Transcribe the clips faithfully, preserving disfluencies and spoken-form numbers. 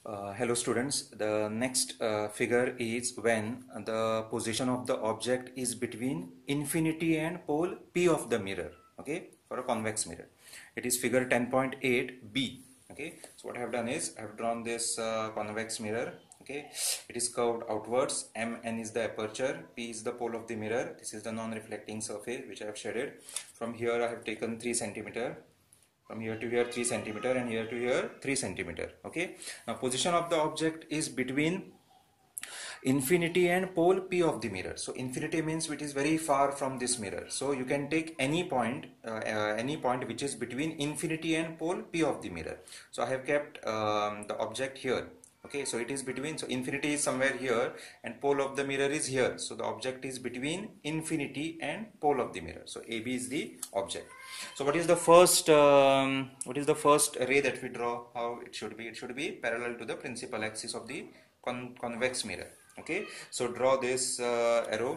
Uh, hello students, the next uh, figure is when the position of the object is between infinity and pole P of the mirror, okay, for a convex mirror. It is figure ten point eight B, okay. So what I have done is I have drawn this uh, convex mirror, okay. It is curved outwards, M N is the aperture, P is the pole of the mirror, this is the non-reflecting surface which I have shaded. From here I have taken three centimeter. From here to here three centimeter and here to here three centimeter. Okay. Now position of the object is between infinity and pole P of the mirror. So infinity means it is very far from this mirror. So you can take any point, uh, uh, any point which is between infinity and pole P of the mirror. So I have kept um, the object here. Okay, so it is between, so infinity is somewhere here and pole of the mirror is here. So the object is between infinity and pole of the mirror. So A B is the object. So what is the first, um, what is the first ray that we draw? How it should be? It should be parallel to the principal axis of the con convex mirror. Okay, so draw this uh, arrow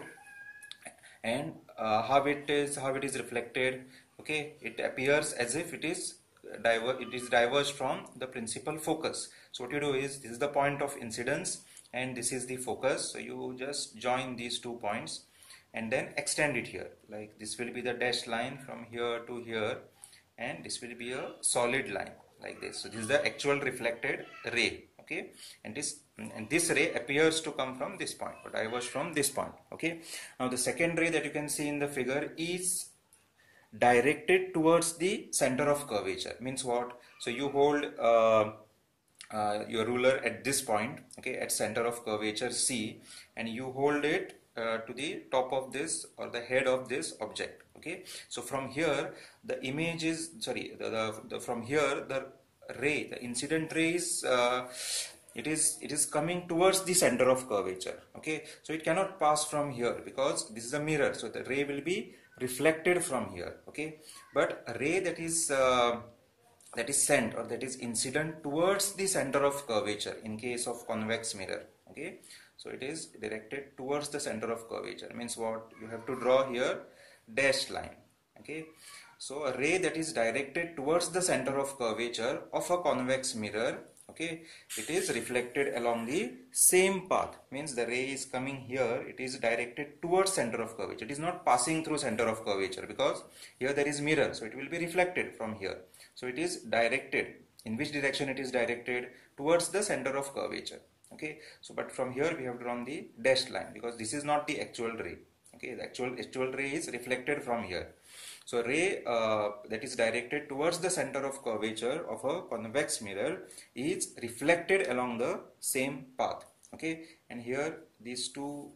and uh, how it is, how it is reflected. Okay, it appears as if it is Diver it is diverged from the principal focus. So what you do is, this is the point of incidence and this is the focus. So you just join these two points and then extend it here. Like this will be the dashed line from here to here, and this will be a solid line like this. So this is the actual reflected ray. Okay, and this and this ray appears to come from this point or diverge from this point. Okay, now the second ray that you can see in the figure is directed towards the center of curvature. Means what? So you hold uh, uh, your ruler at this point, okay, at center of curvature C, and you hold it uh, to the top of this or the head of this object. Okay, so from here the image is sorry the, the, the from here the ray, the incident ray is uh, it is it is coming towards the center of curvature. Okay, so it cannot pass from here because this is a mirror, so the ray will be reflected from here. Okay, but a ray that is uh, that is sent or that is incident towards the center of curvature in case of convex mirror. Okay, so it is directed towards the center of curvature. Means what? You have to draw here dashed line. Okay, so a ray that is directed towards the center of curvature of a convex mirror, okay, it is reflected along the same path. Means the ray is coming here, it is directed towards center of curvature. It is not passing through center of curvature because here there is mirror, so it will be reflected from here. So it is directed. In which direction it is directed? Towards the center of curvature. Okay, so but from here we have drawn the dashed line because this is not the actual ray. Okay, the actual actual ray is reflected from here. So ray uh, that is directed towards the center of curvature of a convex mirror is reflected along the same path. Okay, and here these two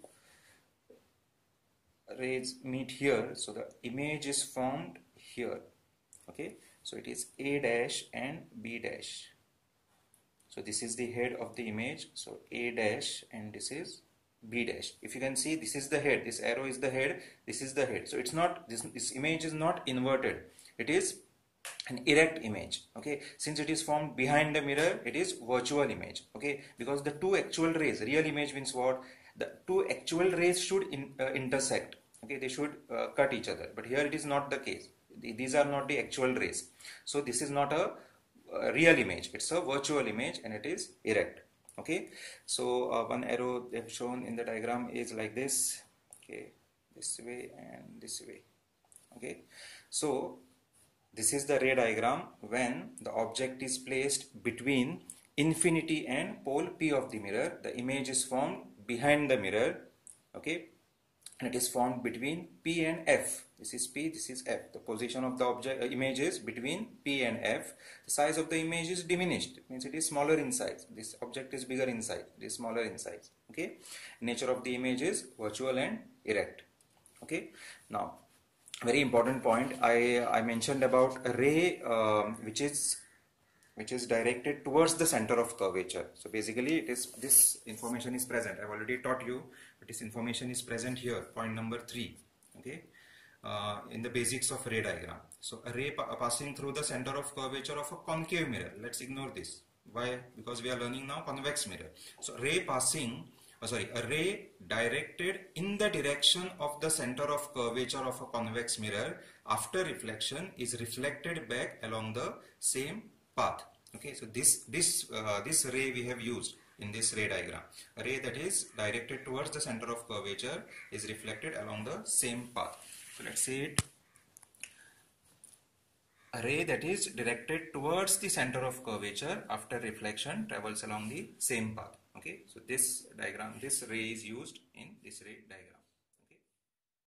rays meet here, so the image is formed here. Okay, so it is A dash and B dash. So this is the head of the image, so A dash and this is B dash. If you can see, this is the head, this arrow is the head, this is the head. So it's not, this, this image is not inverted, it is an erect image. Okay, since it is formed behind the mirror, it is virtual image. Okay, because the two actual rays, real image means what? The two actual rays should in, uh, intersect. Okay, they should uh, cut each other, but here it is not the case. These are not the actual rays, so this is not a, a real image, it's a virtual image and it is erect. Okay, so uh, one arrow they have shown in the diagram is like this. Okay, this way and this way. Okay, so this is the ray diagram when the object is placed between infinity and pole P of the mirror. The image is formed behind the mirror. Okay, and it is formed between P and F. This is P, this is F. The position of the object uh, image is between P and F. The size of the image is diminished. It means it is smaller in size. This object is bigger in size. It is smaller in size. Okay. Nature of the image is virtual and erect. Okay. Now, very important point. I I mentioned about a ray um, which is which is directed towards the center of curvature. So basically it is, this information is present. I've already taught you, but this information is present here, point number three. Okay, uh, in the basics of ray diagram. So a ray pa passing through the center of curvature of a concave mirror. Let's ignore this. Why? Because we are learning now convex mirror. So ray passing, oh sorry, a ray directed in the direction of the center of curvature of a convex mirror after reflection is reflected back along the same path. Okay, so this this uh, this ray we have used in this ray diagram. A ray that is directed towards the center of curvature is reflected along the same path. So let's see it. A ray that is directed towards the center of curvature after reflection travels along the same path. Okay, so this diagram, this ray is used in this ray diagram.